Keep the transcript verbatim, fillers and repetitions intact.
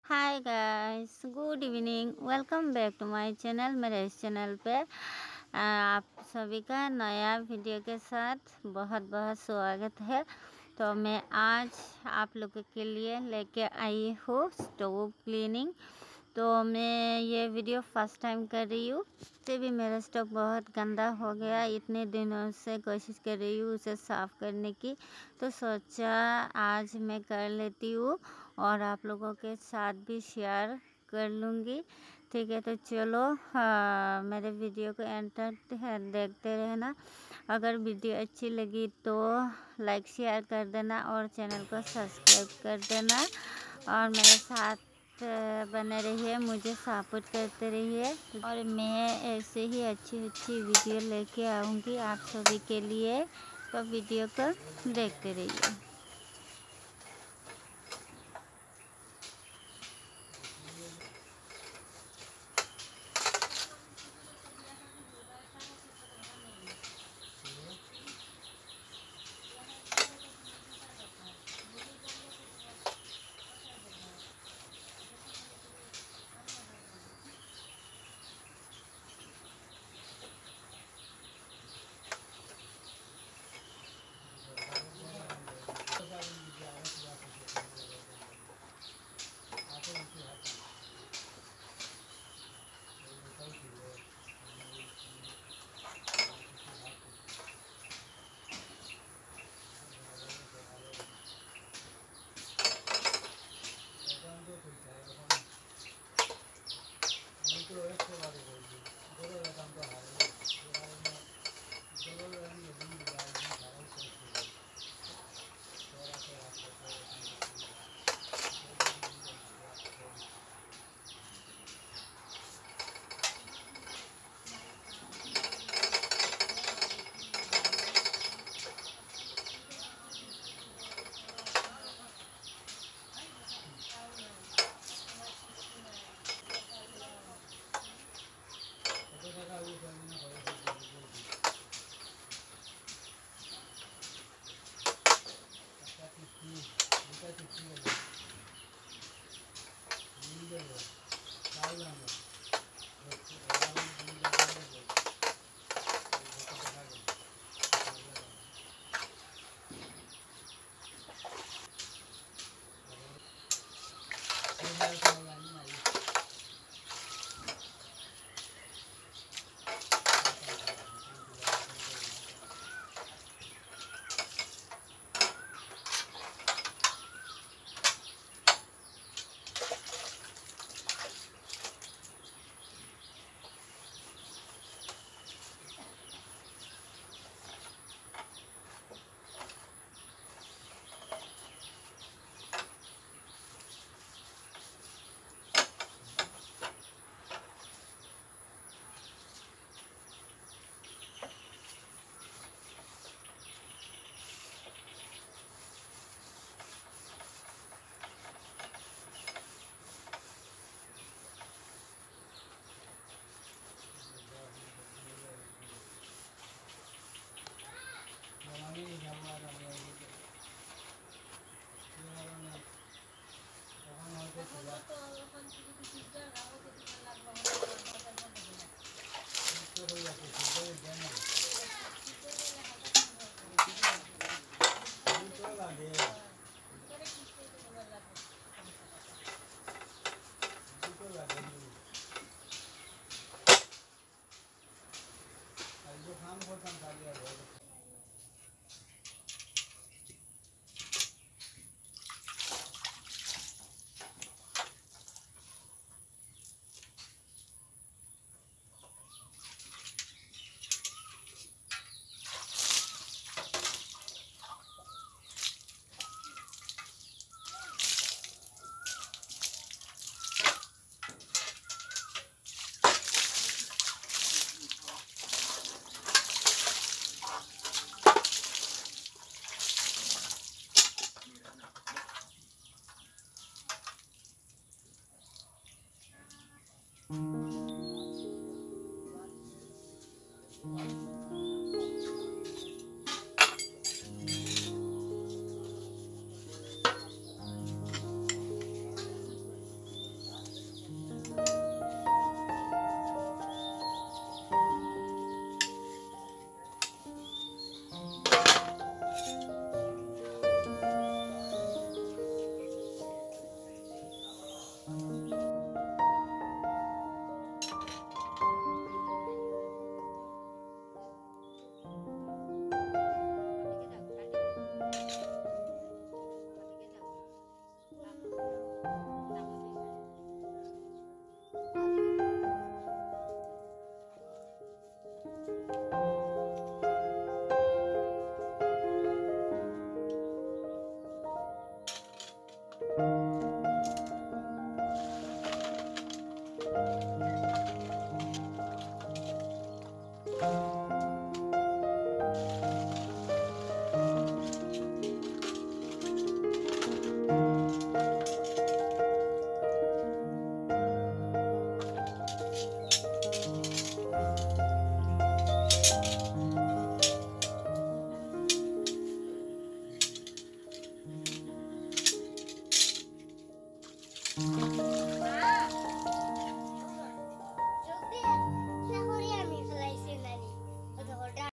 Hi guys, good evening. Welcome back to my channel. मेरे इस channel पे आ, आप सभी का नया वीडियो के साथ बहुत बहुत स्वागत है। तो मैं आज आप लोगों के लिए लेके आई हूँ स्टोव क्लीनिंग। तो मैं ये वीडियो फर्स्ट टाइम कर रही हूँ। से भी मेरा स्टोव बहुत गंदा हो गया, इतने दिनों से कोशिश कर रही हूँ उसे साफ़ करने की। तो सोचा आज मैं कर लेती हूँ और आप लोगों के साथ भी शेयर कर लूँगी। ठीक है, तो चलो हाँ, मेरे वीडियो को एंड तक देखते रहना। अगर वीडियो अच्छी लगी तो लाइक शेयर कर देना और चैनल को सब्सक्राइब कर देना और मेरे साथ बने रहिए, मुझे सपोर्ट करते रहिए। और मैं ऐसे ही अच्छी अच्छी वीडियो लेके आऊँगी आप सभी के लिए, तो वीडियो को देखते रहिए।